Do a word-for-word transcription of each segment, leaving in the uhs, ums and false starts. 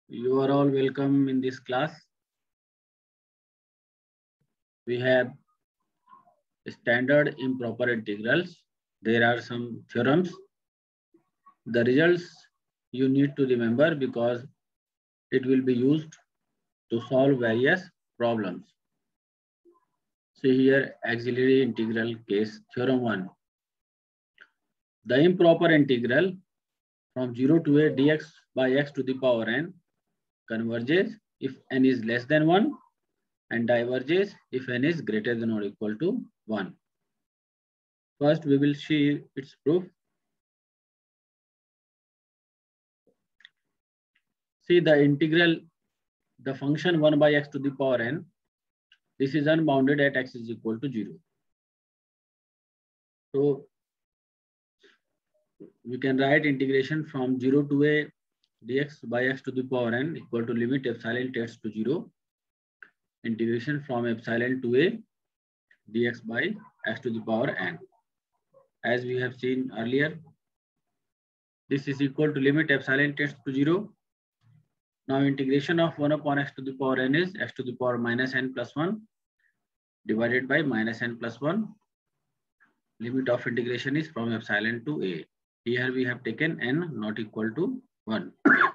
You are all welcome in this class. We have standard improper integrals. There are some theorems. The results you need to remember because it will be used to solve various problems. See here, auxiliary integral case, theorem one. The improper integral from zero to a dx by x to the power n converges if n is less than one and diverges if n is greater than or equal to one. First, we will see its proof. See the integral, the function one by x to the power n. This is unbounded at x is equal to zero. So we can write integration from zero to a dx by x to the power n equal to limit epsilon tends to zero. Integration from epsilon to a dx by x to the power n. As we have seen earlier, this is equal to limit epsilon tends to zero. Now integration of one upon x to the power n is x to the power minus n plus one divided by minus n plus one. Limit of integration is from epsilon to a. Here we have taken n not equal to one.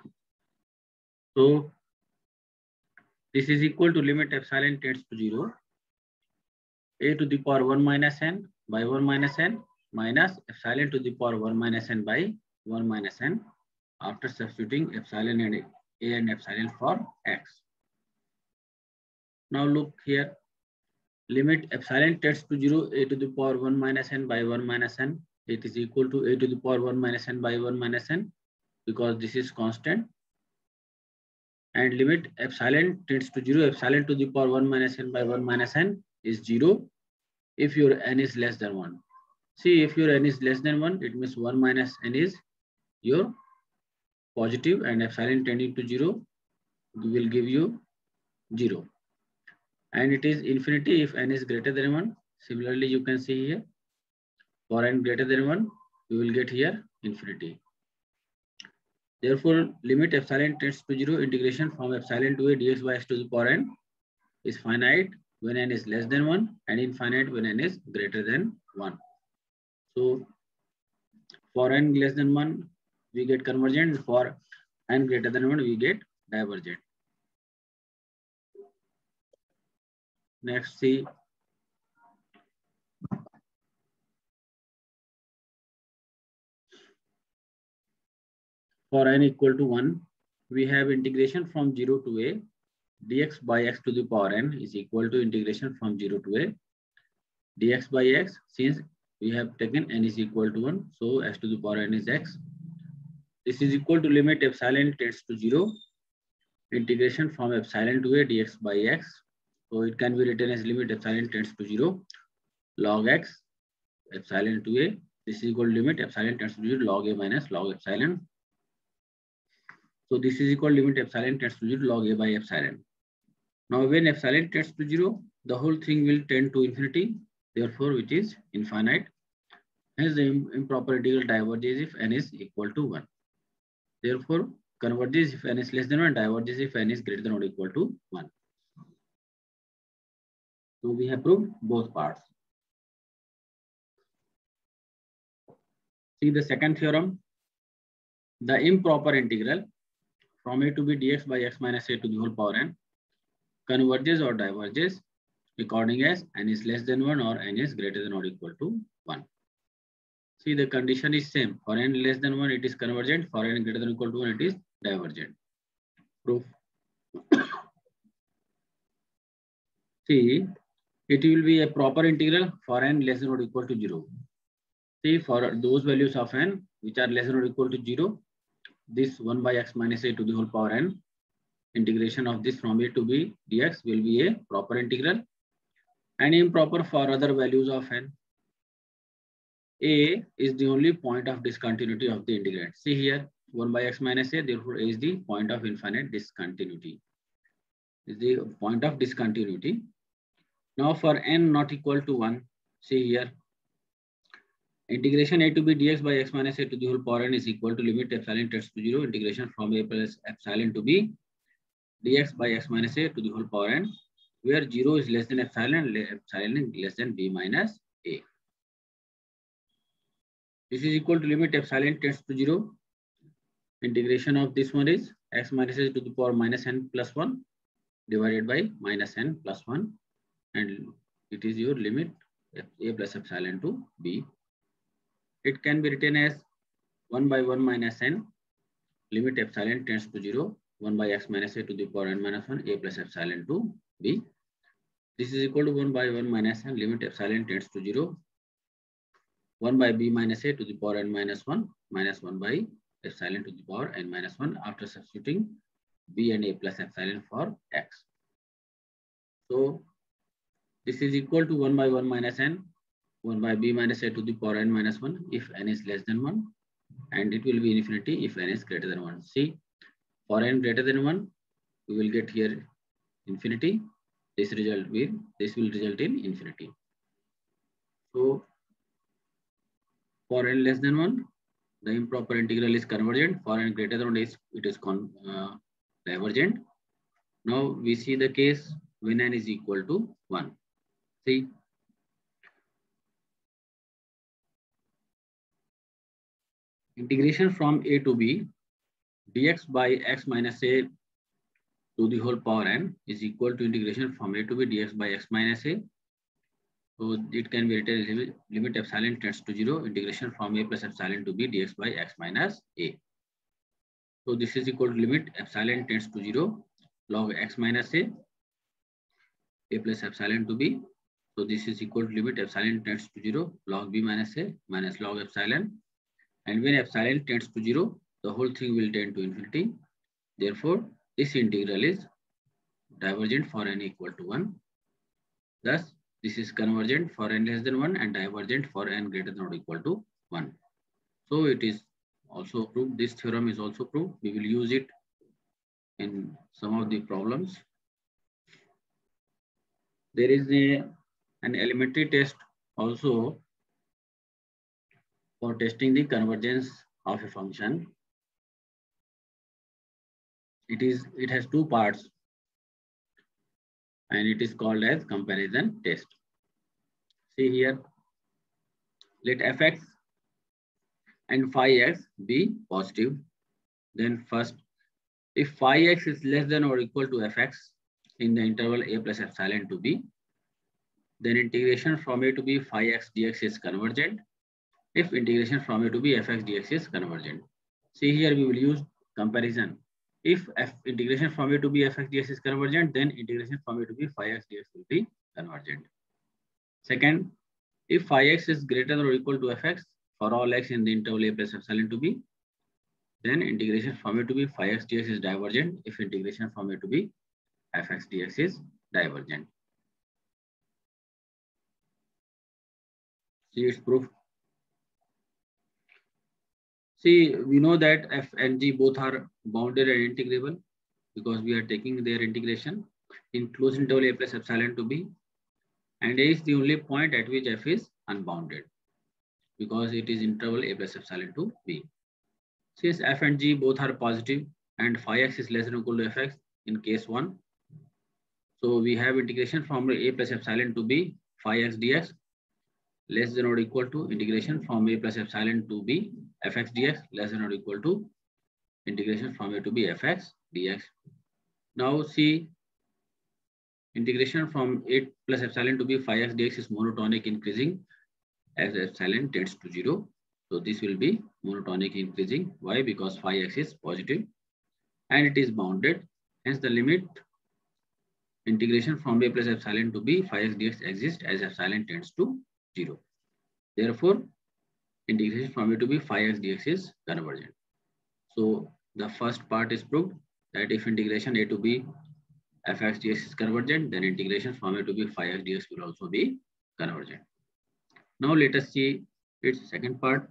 So this is equal to limit epsilon tends to zero. A to the power one minus n by one minus n minus epsilon to the power one minus n by one minus n after substituting epsilon and a and epsilon for x. Now look here. Limit epsilon tends to zero, a to the power one minus n by one minus n. It is equal to a to the power one minus n by one minus n because this is constant. And limit epsilon tends to zero, epsilon to the power one minus n by one minus n is zero if your n is less than one. See, if your n is less than one, it means one minus n is your positive and epsilon tending to zero will give you zero. And it is infinity if n is greater than one. Similarly, you can see here, for n greater than one, you will get here infinity. Therefore, limit epsilon tends to zero, integration from epsilon to a dx by x to the power n is finite when n is less than one and infinite when n is greater than one. So, for n less than one, we get convergent. For n greater than one, we get divergent. Next, see for n equal to one, we have integration from zero to a dx by x to the power n is equal to integration from zero to a dx by x. Since we have taken n is equal to one, so x to the power n is x. This is equal to limit epsilon tends to zero, integration from epsilon to a dx by x. So it can be written as limit epsilon tends to zero log x epsilon to a. This is equal to limit epsilon tends to zero log a minus log epsilon. So this is equal to limit epsilon tends to zero log a by epsilon. Now when epsilon tends to zero, the whole thing will tend to infinity, therefore which is infinite. Hence the improper integral diverges if n is equal to one. Therefore converges if n is less than one, diverges if n is greater than or equal to one. So we have proved both parts. See the second theorem. The improper integral from a to b dx by x minus a to the whole power n converges or diverges according as n is less than one or n is greater than or equal to one. See the condition is same. For n less than one, it is convergent. For n greater than or equal to one, it is divergent. Proof. See, it will be a proper integral for n less than or equal to zero. See, for those values of n which are less than or equal to zero, this one by x minus a to the whole power n, integration of this from a to b dx will be a proper integral, and improper for other values of n. A is the only point of discontinuity of the integrand. See here, one by x minus a, therefore a is the point of infinite discontinuity. Is the point of discontinuity. Now for n not equal to one, see here, integration a to b dx by x minus a to the whole power n is equal to limit epsilon tends to zero, integration from a plus epsilon to b dx by x minus a to the whole power n, where zero is less than epsilon, epsilon less than b minus a. This is equal to limit epsilon tends to zero. Integration of this one is x minus a to the power minus n plus one divided by minus n plus one, and it is your limit a plus epsilon to b. It can be written as one by one minus n, limit epsilon tends to zero, one by x minus a to the power n minus one, a plus epsilon to b. This is equal to one by one minus n, limit epsilon tends to zero, one by b minus a to the power n minus one, minus one by epsilon to the power n minus one, after substituting b and a plus epsilon for x. So this is equal to one by one minus n, one by b minus a to the power n minus one if n is less than one, and it will be infinity if n is greater than one. See, for n greater than one, we will get here infinity. This result will this will result in infinity. So for n less than one, the improper integral is convergent. For n greater than one, is it is con, uh, divergent. Now we see the case when n is equal to one. See, integration from a to b, dx by x minus a to the whole power n is equal to integration from a to b dx by x minus a. So it can be written as limit, limit epsilon tends to zero, integration from a plus epsilon to b dx by x minus a. So this is equal to limit epsilon tends to zero, log x minus a, a plus epsilon to b. So this is equal to limit epsilon tends to zero, log b minus a minus log epsilon. And when epsilon tends to zero, the whole thing will tend to infinity. Therefore, this integral is divergent for n equal to one. Thus, this is convergent for n less than one and divergent for n greater than or equal to one. So it is also proved. This theorem is also proved. We will use it in some of the problems. There is a, an elementary test also for testing the convergence of a function. It is it has two parts, and it is called as comparison test. See here, let fx and phi x be positive. Then first, if phi x is less than or equal to fx in the interval a plus epsilon to b, then integration from a to b phi x dx is convergent. If integration from a to b fx dx is convergent. See here, we will use comparison. If f integration from a to b fx dx is convergent, then integration from a to b phi x dx will be convergent. Second, if phi x is greater than or equal to fx for all x in the interval a plus epsilon to b, then integration from a to b phi x dx is divergent if integration from a to b fx dx is divergent. See its proof. See, we know that f and g both are bounded and integrable because we are taking their integration in closed interval a plus epsilon to b, and a is the only point at which f is unbounded because it is interval a plus epsilon to b. Since f and g both are positive and phi x is less than or equal to fx in case one, so we have integration from a plus epsilon to b phi x dx less than or equal to integration from a plus epsilon to b fx dx less than or equal to integration from a to b fx dx. Now see, integration from a plus epsilon to b phi x dx is monotonic increasing as epsilon tends to zero. So this will be monotonic increasing. Why? Because phi x is positive and it is bounded. Hence the limit integration from a plus epsilon to b phi x dx exists as epsilon tends to zero. Therefore, integration from a to b phi x dx is convergent. So the first part is proved that if integration a to b fx dx is convergent, then integration from a to b phi x dx will also be convergent. Now let us see its second part.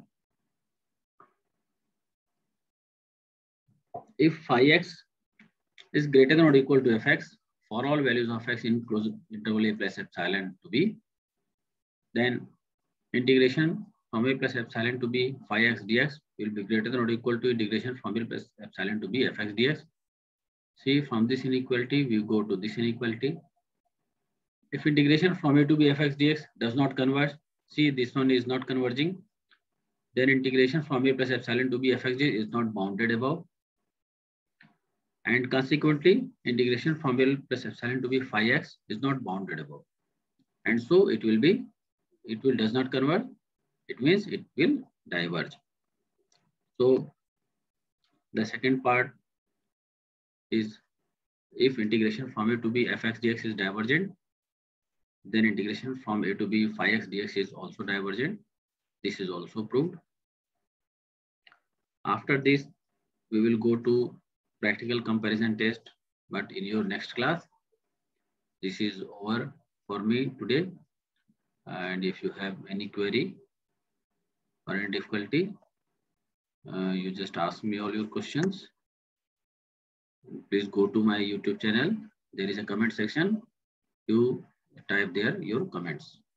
If phi x is greater than or equal to fx for all values of x in closed interval a plus epsilon to b, then integration from a plus epsilon to b phi x dx will be greater than or equal to integration from a plus epsilon to b fx dx. See, from this inequality, we go to this inequality. If integration from a to b fx dx does not converge, see this one is not converging, then integration from a plus epsilon to b fx dx is not bounded above. And consequently, integration from L plus epsilon to be phi x is not bounded above. And so it will be, it will does not converge. It means it will diverge. So the second part is if integration from A to B fx dx is divergent, then integration from A to B phi x dx is also divergent. This is also proved. After this, we will go to practical comparison test, but in your next class. This is over for me today. And if you have any query or any difficulty, uh, you just ask me all your questions. Please go to my YouTube channel. There is a comment section. You type there your comments.